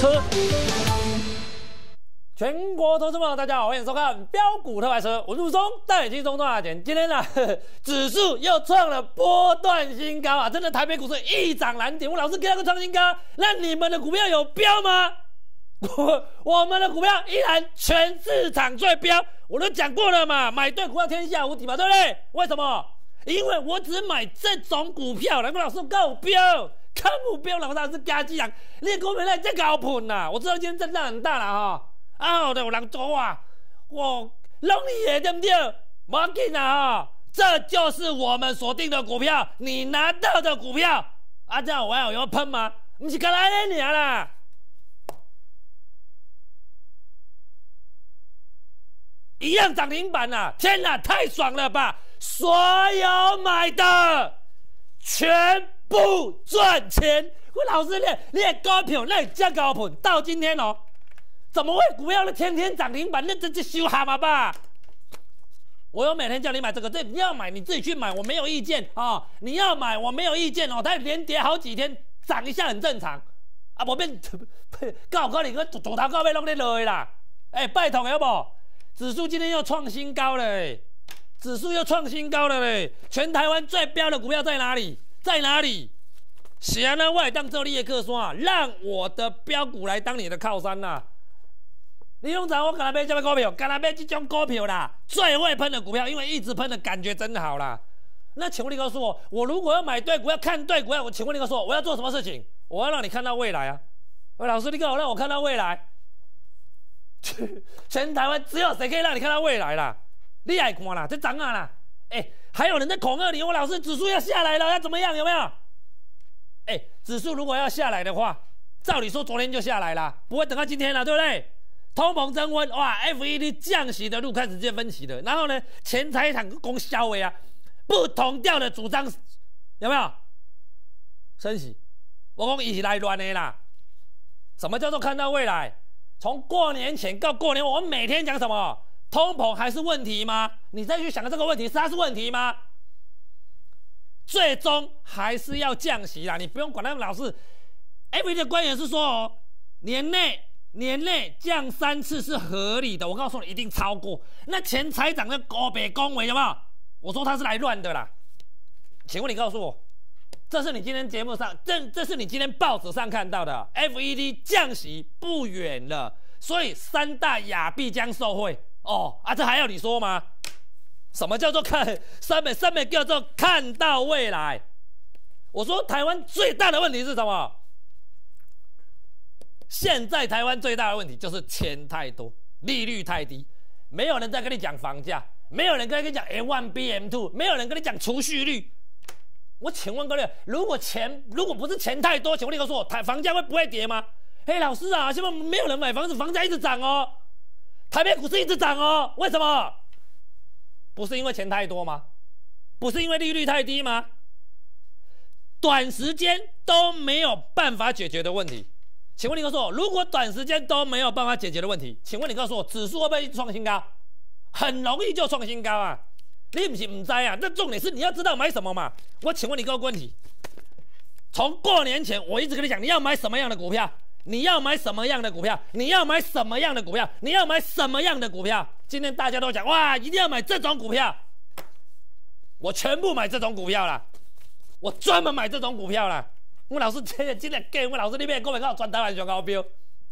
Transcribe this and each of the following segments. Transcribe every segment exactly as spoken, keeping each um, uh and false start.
车。全国投资朋友，大家好，欢迎收看标股特派车，我是陆松，带你轻松赚大钱。今天呢、啊，指数又创了波段新高啊！真的，台北股市一涨难跌。我老师给那个创新高，那你们的股票有标吗？我我们的股票依然全市场最标。我都讲过了嘛，买对股票天下无敌嘛，对不对？为什么？因为我只买这种股票，难怪老师够标。看目标，老师是加鸡人，你的股票在这高盘呐！我知道今天震荡很大了哈。啊，有人做啊，我弄你也对不对？不要紧啊，这就是我们锁定的股票，你拿到的股票，啊，这样我还有要喷吗？不是刚来那年啦，一样涨停板啊！天哪，太爽了吧！所有买的全部赚钱。我老师，你你的股票那这高盘到今天哦。怎么会股票的天天涨停板？那这这修蛤蟆吧！我有每天叫你买这个，这你要买你自己去买，我没有意见啊、哦。你要买我没有意见哦。它连跌好几天，涨一下很正常啊。我变高可能个头头高被弄在落啦。哎、欸，拜托要不？指数今天又创新高了、欸，指数又创新高了嘞、欸！全台湾最标的股票在哪里？在哪里？是啊，那我也当做你的客山，让我的标股来当你的靠山呐、啊。你拢知我干那买这股票，干那买这种股票啦，最会喷的股票，因为一直喷的感觉真好啦。那请问你告诉我，我如果要买对股票，看对股票，我请问你告诉我，我要做什么事情？我要让你看到未来啊！喂，老师，你告诉我让我看到未来，全台湾只有谁可以让你看到未来啦？你爱看啦，这涨啊啦！哎、欸，还有人在恐吓你，我老师指数要下来了，要怎么样？有没有？哎、欸，指数如果要下来的话，照理说昨天就下来了，不会等到今天了，对不对？通膨升温，哇 ！F E D 降息的路开始见分歧了。然后呢，前财产供销委啊，不同调的主张有没有？升息，我讲一起来乱的啦。什么叫做看到未来？从过年前到过年，我们每天讲什么？通膨还是问题吗？你再去想这个问题，是它是问题吗？最终还是要降息啦，你不用管他们老是 F E D 的官员是说哦，年内。年内降三次是合理的，我告诉你一定超过。那前财长的高北恭维有没有？我说他是来乱的啦。请问你告诉我，这是你今天节目上，这这是你今天报纸上看到的 F E D 降息不远了，所以三大亚币将受惠哦啊，这还要你说吗？什么叫做看三美三美叫做看到未来？我说台湾最大的问题是什么？现在台湾最大的问题就是钱太多，利率太低，没有人在跟你讲房价，没有人跟你讲 M 一 B M 二， 没有人跟你讲储蓄率。我请问各位，如果钱如果不是钱太多，请问你告诉我，台房价会不会跌吗？嘿，老师啊，现在没有人买房子，房价一直涨哦，台北股市一直涨哦，为什么？不是因为钱太多吗？不是因为利率太低吗？短时间都没有办法解决的问题。请问你告诉我，如果短时间都没有办法解决的问题，请问你告诉我，指数会不会创新高？很容易就创新高啊！你不是不知啊？那重点是你要知道买什么嘛。我请问你一个问题：从过年前我一直跟你讲，你要买什么样的股票？你要买什么样的股票？你要买什么样的股票？你要买什么样的股票？今天大家都讲哇，一定要买这种股票，我全部买这种股票啦，我专门买这种股票啦。我老师真的真的给我老师那边股票全台湾最高标，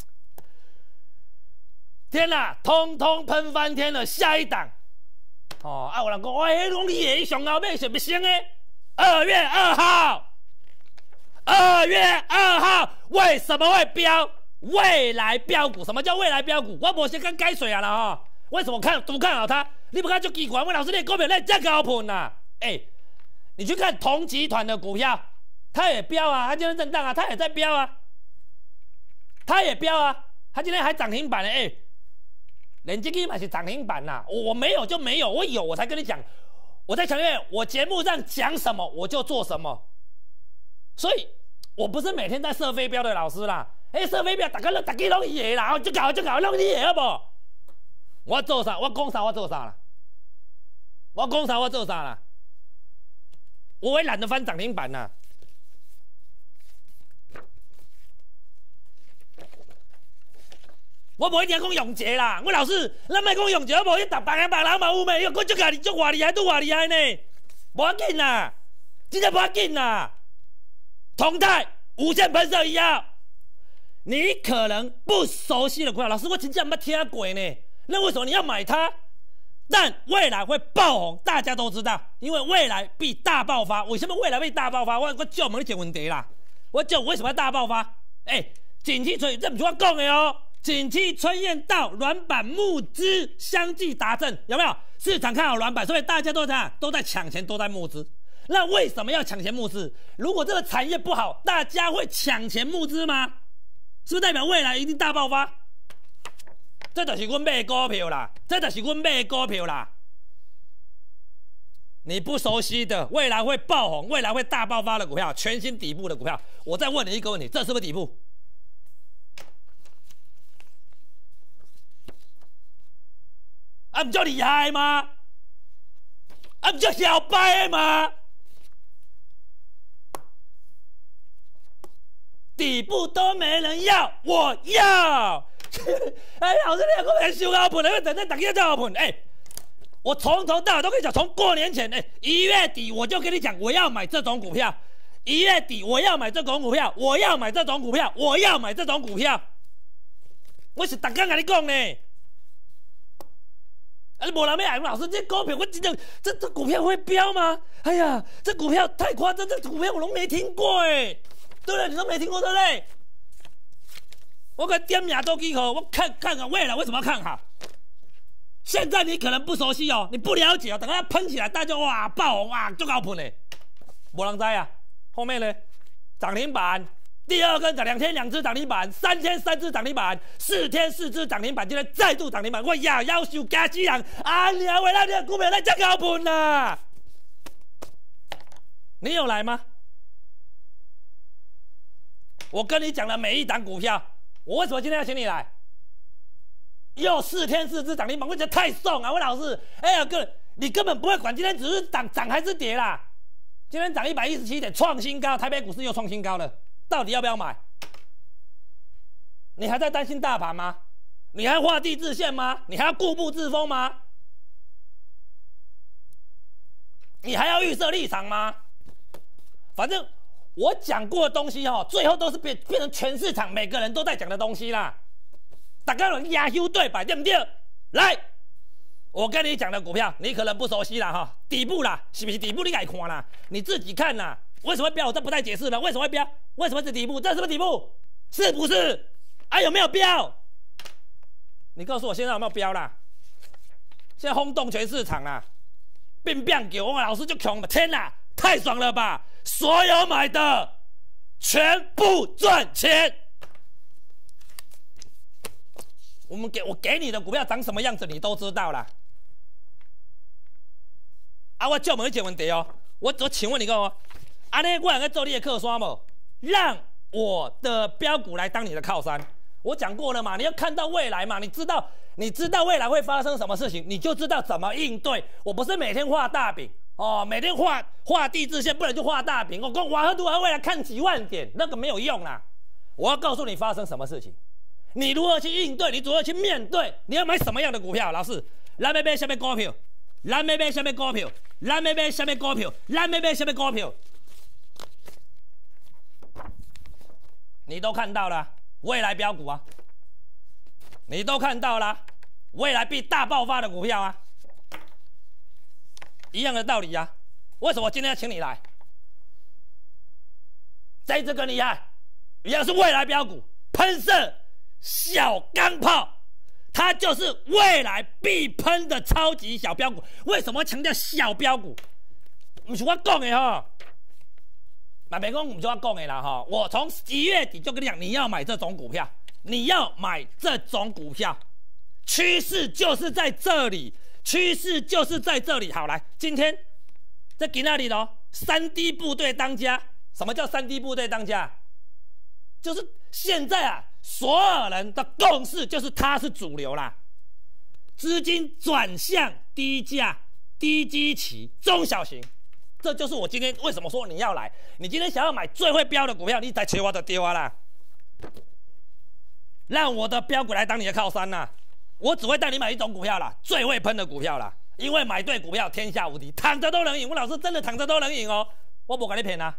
天哪，通通喷翻天了！下一档，哦，啊，有人讲，哇，迄拢你的上后尾是不升的？二月二号，二月二号为什么会飙？未来标股，什么叫未来标股？我无先跟改水啊啦哈！为什么看不看好它？你不看就奇怪，我老师你股票那这高盘呐？哎，你去看同集团的股票。它也飙啊，它今天震荡啊，它也在飙啊，它也飙啊，它今天还涨停板呢，哎、欸，连这个嘛是涨停板呐、啊，我没有就没有，我有我才跟你讲，我在强调我节目上讲什么我就做什么，所以我不是每天在射飞镖的老师啦，哎、欸，射飞镖大家都大家拢伊的啦，就搞就搞弄你的好不？我做啥？我讲啥我做啥啦？我讲啥我做啥啦？我也懒得翻涨停板呐、啊。 我无一定讲永杰啦，我老师，咱莫讲永杰，我无去逐别人别人嘛有咩？又讲足家己足偌厉害，拄偌厉害呢？无要紧啦，真正无要紧啦。同泰无线喷射一号，你可能不熟悉的股票，老师我真正没听过呢。那为什么你要买它？但未来会爆红，大家都知道，因为未来必大爆发。为什么未来必大爆发？我我就问你一个问题啦，我就为什么要大爆发？哎、欸，景气春，这不是我讲的哦。景气春燕到，软板募资相继达阵，有没有？市场看好软板，所以大家都在都在抢钱，都在募资。那为什么要抢钱募资？如果这个产业不好，大家会抢钱募资吗？是不是代表未来一定大爆发？这就是我买的股票啦，这就是我买的股票啦。你不熟悉的，未来会爆红、未来会大爆发的股票，全新底部的股票，我再问你一个问题：这是不是底部？啊，不就厉害吗？啊，不就小白吗？底部都没人要，我要。哎，老师，你又讲收高盘，你等等大家再盘。哎，我从头到尾都跟你讲，从过年前，哎，一月底我就跟你讲，我要买这种股票。一月底我要买这种股票，我要买这种股票，我要买这种股票。我是大家跟你讲呢。啊！无人要爱老师，这股票我真的，这这股票会飙吗？哎呀，这股票太夸张，这股票我都没听过哎，对不对？你都没听过对不对？我跟点名都记好，我看看看未来为什么要看好。现在你可能不熟悉哦，你不了解哦，等它喷起来，大家哇爆红哇，就高喷嘞，无人知啊。后面呢，涨停板。第二根涨，两天两只涨停板，三天三只涨停板，四天四只涨停板，今天再度涨停板，我呀要求加几人啊！你还为了你的股票在这高盘啦？你有来吗？我跟你讲的每一档股票，我为什么今天要请你来？又四天四只涨停板，我觉得太送啊！我老师，哎呀哥，你根本不会管今天只是涨涨还是跌啦。今天涨一百一十七点，创新高，台北股市又创新高了。到底要不要买？你还在担心大盘吗？你还画地自限吗？你还要固步自封吗？你还要预设立场吗？反正我讲过的东西哦，最后都是变变成全市场每个人都在讲的东西啦。大家有压优对白对不对？来，我跟你讲的股票，你可能不熟悉啦哈，底部啦，是不是底部？你改看啦，你自己看啦。为什么会飙？我这不再解释了。为什么会飙？为什么是底部？这是不是底部？是不是？啊，有没有飙？你告诉我现在有没有飙啦？现在轰动全市场啦！变变给我老师就穷了，天哪，太爽了吧！所有买的全部赚钱。我们给我给你的股票长什么样子，你都知道啦。啊，我就问你一个问题哦，我我请问你个哦。安尼，我有在做你的靠山无？让我的标股来当你的靠山。我讲过了嘛，你要看到未来嘛，你知道，你知道未来会发生什么事情，你就知道怎么应对。我不是每天画大饼哦，每天画画地质线，不然就画大饼。我讲瓦赫杜还未来看几万点，那个没有用啦。我要告诉你发生什么事情，你如何去应对，你如何去面对，你要买什么样的股票？老师，咱要买什么股票？咱要买什么股票？咱要买什么股票？咱要买什么股票？你都看到了未来标股啊，你都看到了未来必大爆发的股票啊，一样的道理啊。为什么今天要请你来？这只更厉害，一样是未来标股，喷射小钢炮，它就是未来必喷的超级小标股。为什么强调小标股？不是我讲的哈。那别讲，不是我讲的啦哈！我从一月底就跟你讲，你要买这种股票，你要买这种股票，趋势就是在这里，趋势就是在这里。好，来，今天在今天里头，三 D 部队当家。什么叫三 D 部队当家？就是现在啊，所有人的共识就是它是主流啦，资金转向低价、低基期、中小型。这就是我今天为什么说你要来。你今天想要买最会标的股票，你才找我就对啊啦。 让我的标股来当你的靠山呐、啊！我只会带你买一种股票啦，最会喷的股票啦，因为买对股票天下无敌，躺着都能赢。我老师真的躺着都能赢哦，我不跟你骗啊。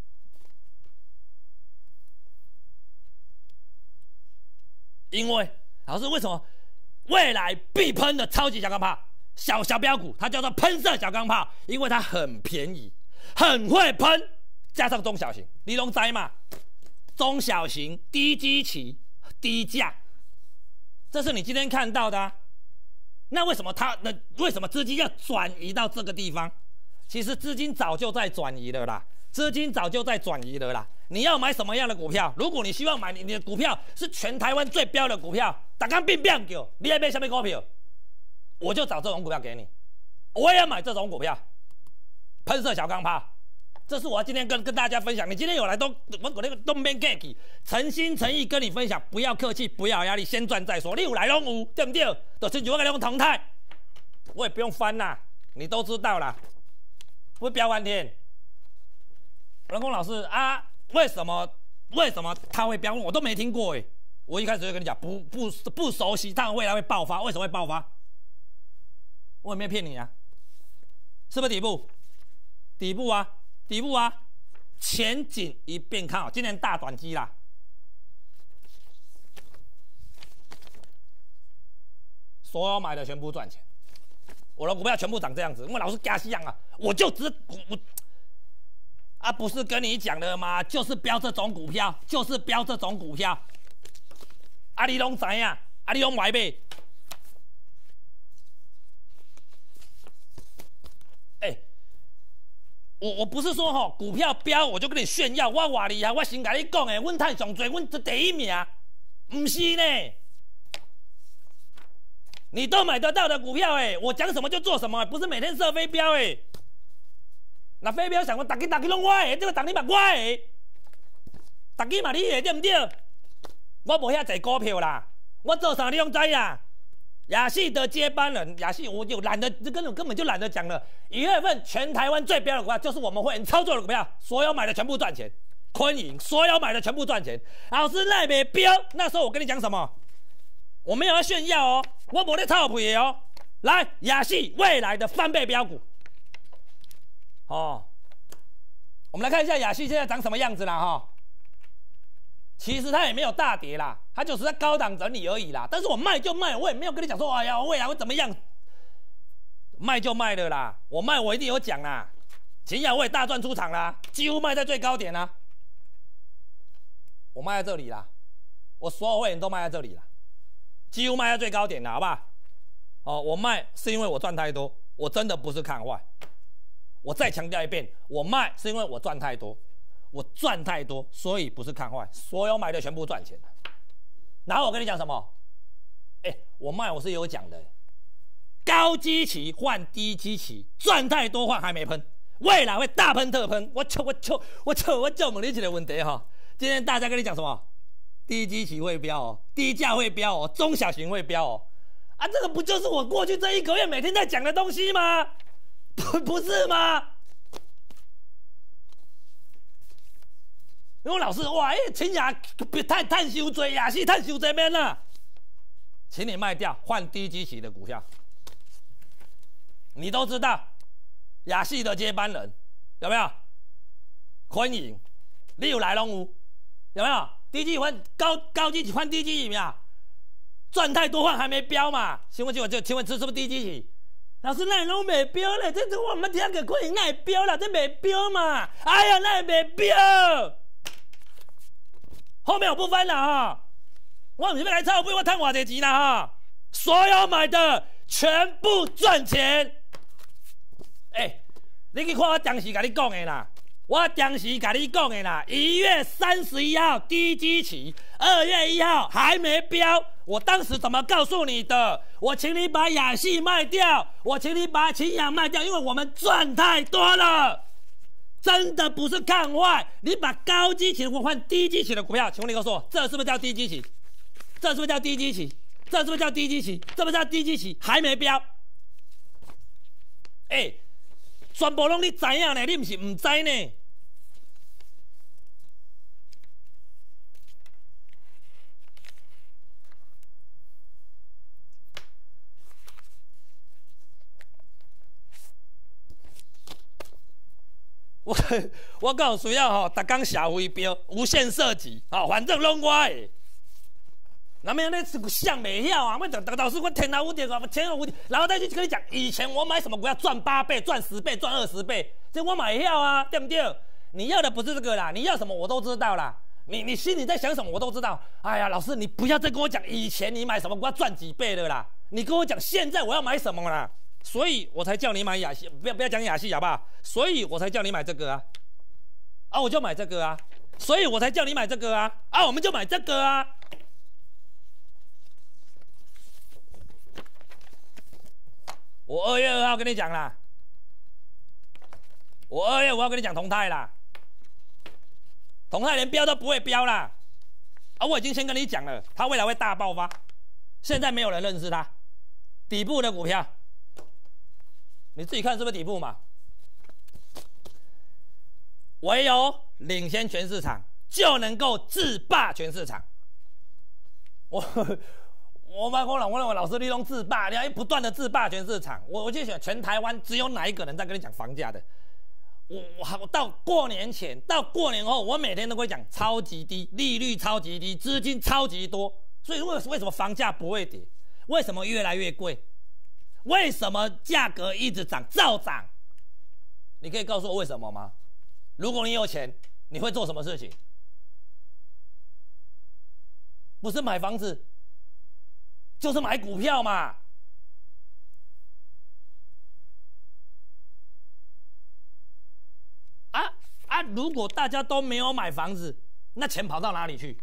因为老师为什么未来必喷的超级小钢炮小小标股，它叫做喷射小钢炮，因为它很便宜，很会喷，加上中小型，你拢知嘛？中小型低基期低价。这是你今天看到的、啊，那为什么它那为什么资金要转移到这个地方？其实资金早就在转移了啦，资金早就在转移了啦。你要买什么样的股票？如果你希望买你的股票是全台湾最标的股票，大家并变叫，你要买什么股票？我就找这种股票给你，我也要买这种股票，喷射小钢炮。这是我今天跟跟大家分享，你今天有来都我我那个都免客气，诚心诚意跟你分享，不要客气，不要压力，先赚再说。你有来拢有，对不对？就亲像我跟你讲同态，我也不用翻啦，你都知道啦，不是飙翻天。人工老师啊，为什么为什么他会飙？我都没听过哎，我一开始就跟你讲，不不不熟悉，但未来会爆发，为什么会爆发？我也没有骗你啊，是不是底部？底部啊。底部啊，前景一变看好，今年大转机啦。所有买的全部赚钱，我的股票全部长这样子。因为老师加西洋啊，我就只我啊，不是跟你讲的吗？就是标这种股票，就是标这种股票。啊，你拢知影，啊，你拢买呗。哎、欸。我我不是说吼股票飙我就跟你炫耀，我偌厉害，我先跟你讲诶，阮赚上多，阮第一名，不是呢。你都买得到的股票诶，我讲什么就做什么，不是每天射飞镖诶。那飞镖想讲，大家大家拢我诶，这个大家嘛我诶，大家嘛你诶，对不对？我无遐侪股票啦，我做啥你拢知啦。亚细的接班人，亚细我就懒得，这根本根本就懒得讲了。一月份全台湾最标的股票就是我们会员操作的股票，所有买的全部赚钱。坤盈所有买的全部赚钱。老师那没标，那时候我跟你讲什么？我没有要炫耀哦，我没在臭屁哦。来，亚细未来的翻倍标股。哦，我们来看一下亚细现在长什么样子啦哈、哦。其实它也没有大跌啦，它就是在高档整理而已啦。但是我卖就卖，我也没有跟你讲说，哎呀，未来会怎么样，卖就卖了啦。我卖我一定有讲啦，秦雅我也大赚出场啦，几乎卖在最高点啦。我卖在这里啦，我所有会员都卖在这里啦，几乎卖在最高点啦，好不好？哦，我卖是因为我赚太多，我真的不是看坏。我再强调一遍，我卖是因为我赚太多。我赚太多，所以不是看坏，所有买的全部赚钱。然后我跟你讲什么？哎、欸，我卖我是有讲的、欸，高基期换低基期，赚太多换还没喷，未来会大喷特喷。我求我求我求我就问你一个问题哈，今天大家跟你讲什么？低基期会飙哦，低价会飙哦，中小型会飙哦。啊，这个不就是我过去这一个月每天在讲的东西吗？不不是吗？因为老师哇，哎、欸，秦雅太太收多，亚细太收多免啦，请你卖掉，换低基期的股票。你都知道，亚细的接班人有没有？坤盈，你有来拢有，有没有？低基换高高基期换低基期没有？赚太多换还没标嘛？请问请问这请问这是不是低基期？老师那拢没标嘞，这这我们听个坤盈那标了，这没标嘛？哎呀，那没标。后面我不分了哈，我唔是要来炒股，我赚偌济钱啦哈！所有买的全部赚钱。哎、欸，你去看我当时甲你讲的啦，我当时甲你讲的啦，一月三十一号低基期，二月一号还没标，我当时怎么告诉你的？我请你把亚细卖掉，我请你把秦雅卖掉，因为我们赚太多了。真的不是看坏，你把高基期的股换低基期的股票，请问你告诉我，这是不是叫低基期？这是不是叫低基期？这是不是叫低基期？这不是叫低基期？还没标？哎、欸，全部拢你知影呢，你不是唔知呢？ 我我告诉要吼，逐工下飞镖，无限射击，吼，反正拢我的。那么那想没晓啊？我等老师，我天哪，无敌啊！天哪，无敌！然后再去跟你讲，以前我买什么股票赚八倍、赚十倍、赚二十倍，这我买晓啊，对不对？你要的不是这个啦，你要什么我都知道啦。你你心里在想什么我都知道。哎呀，老师，你不要再跟我讲以前你买什么股票赚几倍的啦，你跟我讲现在我要买什么啦。所以我才叫你买亚细，不要不要讲亚细好不好？所以我才叫你买这个啊，啊我就买这个啊，所以我才叫你买这个啊，啊我们就买这个啊。我二月二号跟你讲啦，我二月五号跟你讲同泰啦，同泰连标都不会标啦，啊我已经先跟你讲了，它未来会大爆发，现在没有人认识它，底部的股票。你自己看是不是底部嘛？唯有领先全市场，就能够制霸全市场。我我妈跟我讲，我认为老师你用制霸，你要不断的制霸全市场。我我就想，全台湾只有哪一个人在跟你讲房价的？我我到过年前到过年后，我每天都会讲超级低，利率超级低，资金超级多。所以为为什么房价不会跌？为什么越来越贵？为什么价格一直涨，照涨？你可以告诉我为什么吗？如果你有钱，你会做什么事情？不是买房子，就是买股票嘛。啊啊！如果大家都没有买房子，那钱跑到哪里去？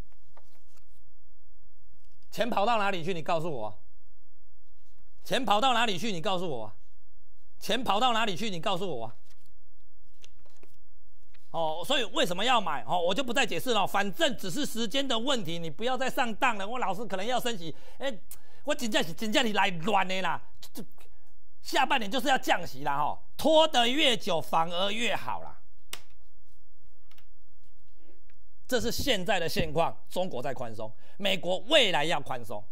钱跑到哪里去？你告诉我。钱跑到哪里去？你告诉我。钱跑到哪里去？你告诉我。哦，所以为什么要买？哦，我就不再解释了。反正只是时间的问题，你不要再上当了。我老师可能要升息，哎、欸，我真正是真正是来乱的啦。下半年就是要降息啦，哈，拖得越久反而越好啦。这是现在的现况，中国在宽松，美国未来要宽松。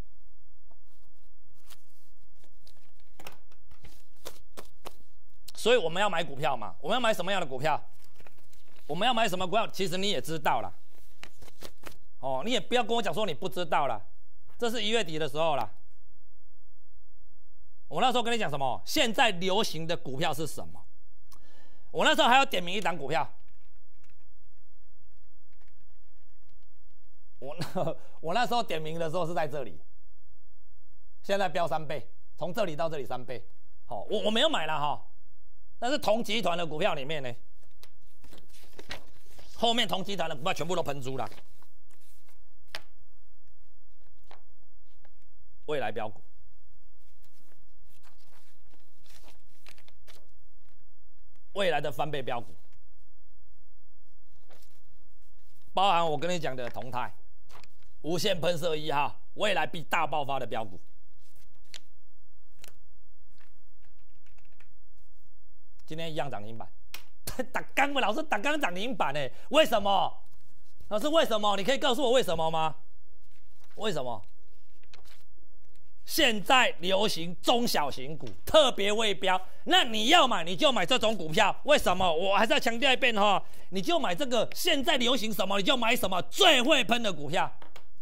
所以我们要买股票嘛？我们要买什么样的股票？我们要买什么股票？其实你也知道啦。哦，你也不要跟我讲说你不知道啦。这是一月底的时候啦。我那时候跟你讲什么？现在流行的股票是什么？我那时候还要点名一档股票。我那我那时候点名的时候是在这里，现在飙三倍，从这里到这里三倍。好、哦，我我没有买了哈。但是同集团的股票里面呢，后面同集团的股票全部都喷出了。未来标股，未来的翻倍标股，包含我跟你讲的同泰、无限喷射一号，未来必大爆发的标股。今天一样涨停板，打刚老师打刚涨停板哎，为什么？老师为什么？你可以告诉我为什么吗？为什么？现在流行中小型股，特别未标，那你要买你就买这种股票，为什么？我还是要强调一遍哈，你就买这个现在流行什么你就买什么最会喷的股票。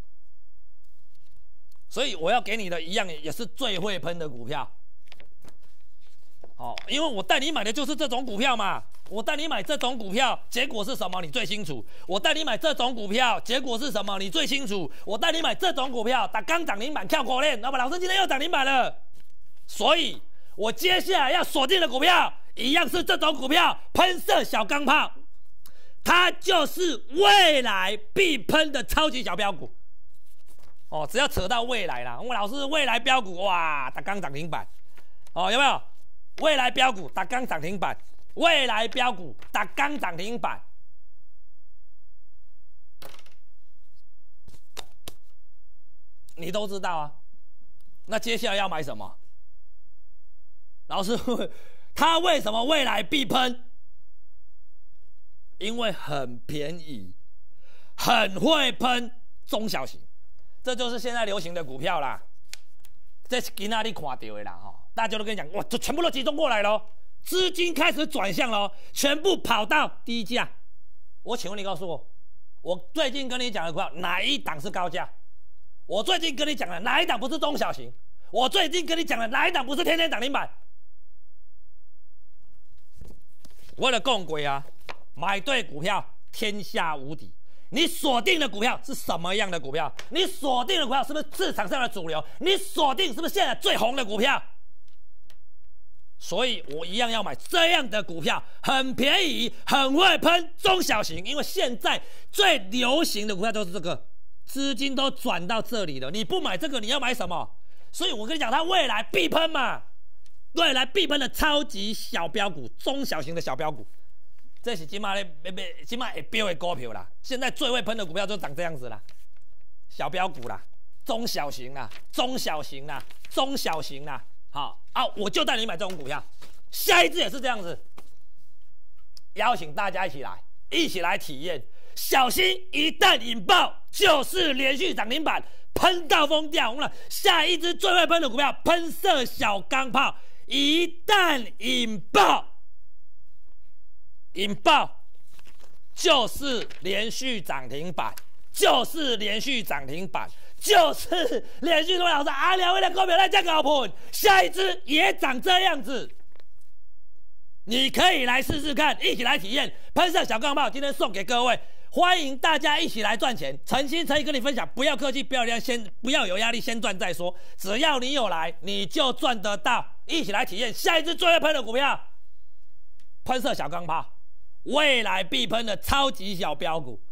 所以我要给你的一样也是最会喷的股票。哦，因为我带你买的就是这种股票嘛，我带你买这种股票，结果是什么？你最清楚。我带你买这种股票，结果是什么？你最清楚。我带你买这种股票，打刚涨停板跳口链，那么老师今天又涨停板了，所以我接下来要锁定的股票，一样是这种股票，喷射小钢炮，它就是未来必喷的超级小标股。哦，只要扯到未来啦，我老师未来标股哇，打刚涨停板，哦，有没有？未来标股打刚涨停板，未来标股打刚涨停板，你都知道啊。那接下来要买什么？老师，他为什么未来必喷？因为很便宜，很会喷中小型，这就是现在流行的股票啦。这是今仔日看到的啦，哈。大家都跟你讲，哇，就全部都集中过来了， 资金开始转向了，全部跑到低价。我请问你告诉我，我最近跟你讲的股票哪一档是高价？我最近跟你讲的哪一档不是中小型？我最近跟你讲的哪一档不是天天涨停板？为了共轨啊，买对股票天下无敌。你锁定的股票是什么样的股票？你锁定的股票是不是市场上的主流？你锁定是不是现在最红的股票？所以我一样要买这样的股票，很便宜，很会喷中小型，因为现在最流行的股票都是这个，资金都转到这里了。你不买这个，你要买什么？所以我跟你讲，它未来必喷嘛，未来必喷的超级小标股，中小型的小标股，这是今嘛咧，今嘛会飙的股票啦。现在最会喷的股票就长这样子啦，小标股啦，中小型啦，中小型啦，中小型啦。好啊，我就带你买这种股票，下一支也是这样子，邀请大家一起来，一起来体验。小心一旦引爆，就是连续涨停板，喷到疯掉。我们下一支最会喷的股票，喷射小钢炮，一旦引爆，引爆就是连续涨停板，就是连续涨停板。就是连续说老师阿廖威的股票在这搞喷，下一支也长这样子，你可以来试试看，一起来体验喷射小钢炮。今天送给各位，欢迎大家一起来赚钱，诚心诚意跟你分享，不要客气，不要压先，不要有压力，先赚再说。只要你有来，你就赚得到。一起来体验下一支最会喷的股票，喷射小钢炮，未来必喷的超级小标股。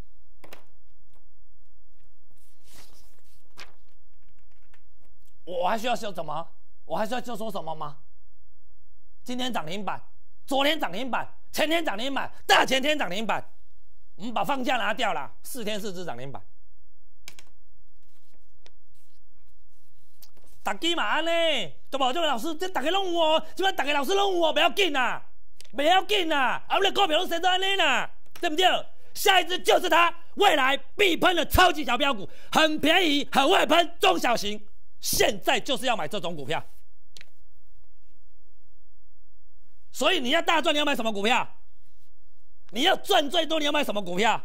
我还需要说什么？我还需要说什么吗？今天涨停板，昨天涨停板，前天涨停板，大前天涨停板，我们把放假拿掉了，四天四只涨停板。大家嘛安尼，对不？这位老师，这大家拢有哦，这摆大家老师拢有哦，不要紧啦，不要紧啦，啊，我的股票拢升到安尼啦，对不对？下一支就是它，未来必喷的超级小标股，很便宜，很会喷，中小型。现在就是要买这种股票，所以你要大赚，你要买什么股票？你要赚最多，你要买什么股票？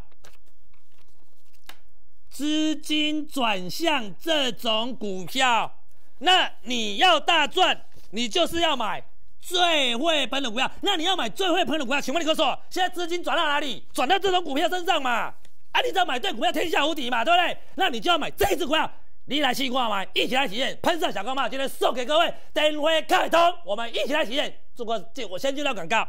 资金转向这种股票，那你要大赚，你就是要买最会喷的股票。那你要买最会喷的股票，请问你告诉我，现在资金转到哪里？转到这种股票身上嘛？啊，你只要买对股票，天下无敌嘛，对不对？那你就要买这一只股票。你来试看嘛，一起来体验喷射小钢炮。今天送给各位电话开通，我们一起来体验。做个这，我先进到广告。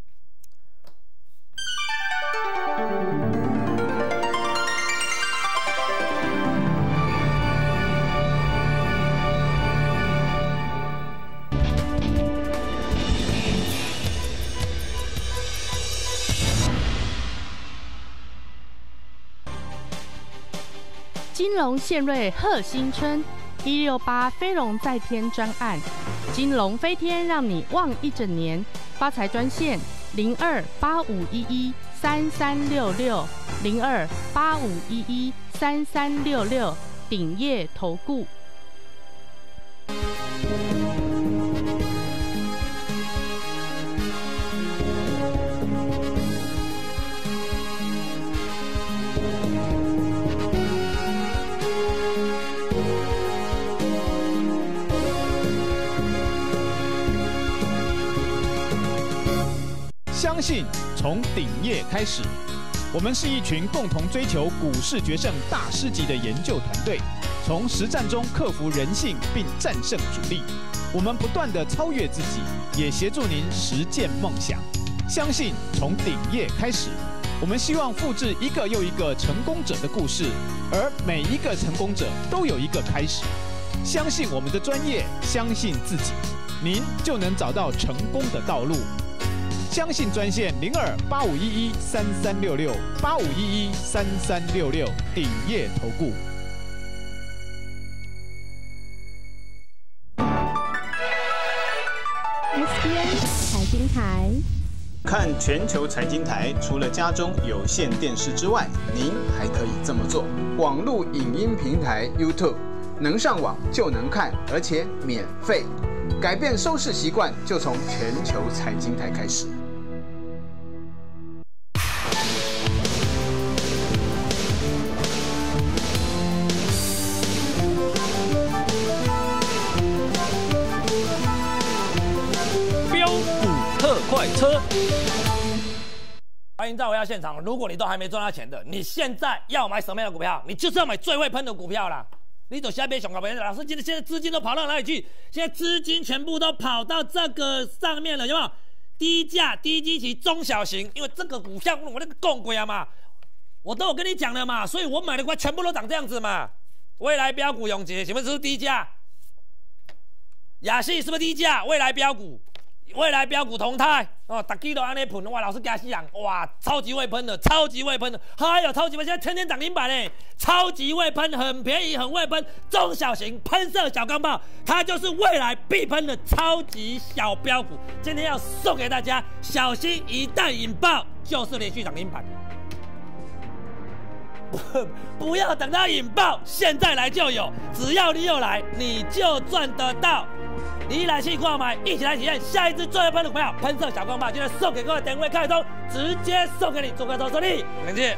金龙献瑞贺新春一六八飞龙在天专案，金龙飞天让你旺一整年。发财专线零二八五一一三三六六零二八五一一三三六六，鼎业投顾。 相信从顶业开始，我们是一群共同追求股市决胜大师级的研究团队，从实战中克服人性并战胜主力。我们不断地超越自己，也协助您实践梦想。相信从顶业开始，我们希望复制一个又一个成功者的故事，而每一个成功者都有一个开始。相信我们的专业，相信自己，您就能找到成功的道路。相信专线零二八五一一三三六六八五一一三三六六，鼎业投顾。 S B N 财经台， 看全球财经台，除了家中有线电视之外，您还可以这么做：网络影音平台 YouTube， 能上网就能看，而且免费。 改变收视习惯，就从全球财经台开始。 标股特快车，欢迎再回到现场。如果你都还没赚到钱的，你现在要买什么样的股票？你就是要买最会喷的股票啦。你走下边熊高边，老师，今天现在资金都跑到哪里去？现在资金全部都跑到这个上面了，有没有？低价、低基期、中小型，因为这个股票我那个共轨啊嘛，我都有跟你讲了嘛，所以我买的股票全部都长这样子嘛。未来标股永杰，请问是不是低价？雅信是不是低价？未来标股。未来标股同泰哦，大家都安尼喷，哇，老师加死人，哇，超级会喷的，超级会喷的，还有超级会，现在天天涨停板呢，超级会喷，很便宜，很会喷，中小型喷射小钢炮，它就是未来必喷的超级小标股。今天要送给大家，小心一旦引爆，就是连续涨停板。不, 不要等它引爆，现在来就有，只要你有来，你就赚得到。你来去购买，一起来体验下一支最会喷的股票——喷射小钢炮，今天送给各位点位开通，直接送给你，祝各位顺利，感谢。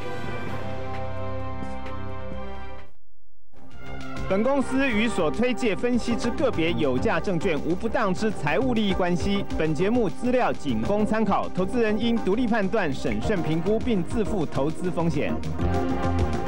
本公司与所推介分析之个别有价证券无不当之财务利益关系。本节目资料仅供参考，投资人应独立判断、审慎评估，并自负投资风险。